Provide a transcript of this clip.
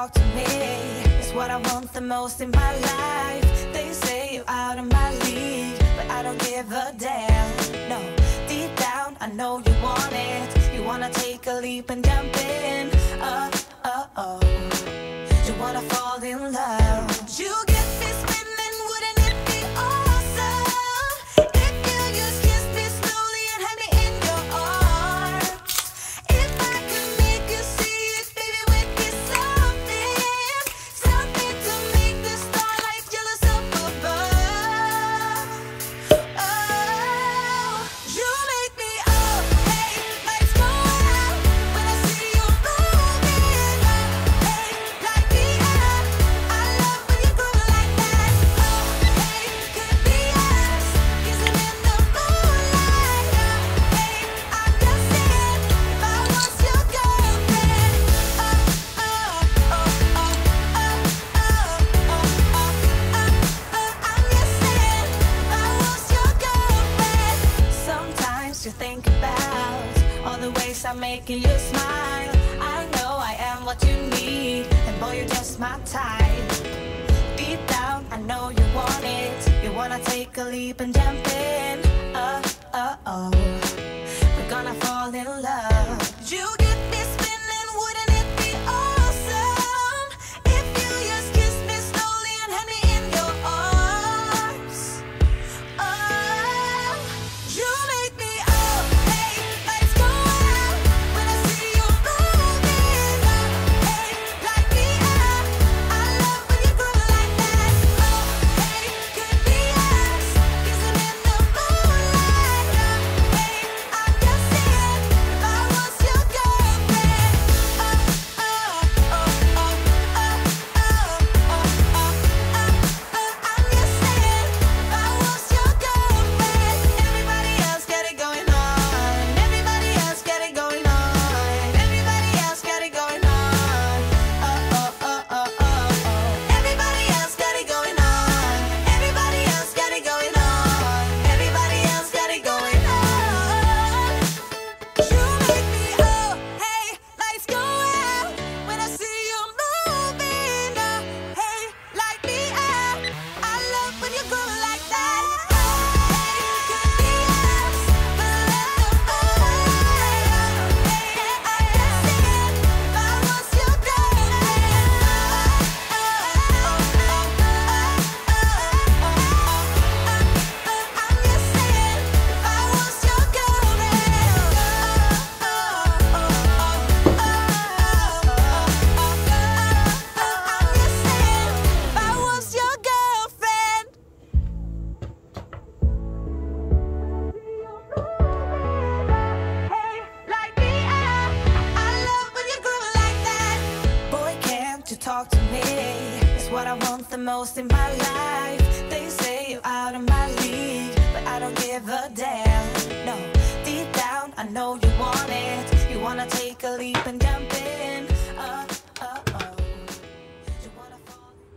talk to me. It's what I want the most in my life. They say you're out of my league, but I don't give a damn. No, deep down I know you want it. You wanna take a leap and jump in. Oh, you wanna fall in love. You get me spinning, wouldn't it be awesome if you just kiss me slowly and had me in your arms? If I could make you see it, baby, we'd be something to make the starlight jealous up above. Oh, you make me up, hey, lights go out when I see you moving up, hey, light me up. I love when you groove like that. Oh, hey, could be us, kissing in the moonlight. Hey, I'm just saying, if I was your girlfriend. I'm just saying, if I was your girlfriend. Sometimes you think about all the ways I'm making you smile. I know I am what you need, and boy, you're just my type. Deep down, I know you want it. You wanna take a leap and jump in. We're gonna fall in love. You get me spinning, wouldn't it be awesome if you just kiss me slowly and had me in your arms? Oh, you make me up, hey, lights go out when I see you moving up, hey, light me up. I love when you groove like that. Oh, hey, could be us, kissing in the moonlight. Hey, I'm just saying, if I was your girlfriend. I'm just saying, if I was your girlfriend. Everybody else got it going on. Everybody else got it going on. Everybody else got it going on. Everybody else got it going on. Everybody else got it going on. Everybody else got it going on. You make me up, hey, lights go out when I see you moving up, hey, light me up. I love when you groove like that. Hey, could be us, but let the moonlight out. Hey, I'm just saying, if I was your girlfriend. I'm just saying, if I was your girlfriend. I'm just saying, if I was your girlfriend. Hey, light me up. I love when you groove like that. Boy, can't you talk to me? It's what I want the most in my life. They say you're out of my league, but I don't give a damn. No, deep down I know you want it. You wanna take a leap and jump in.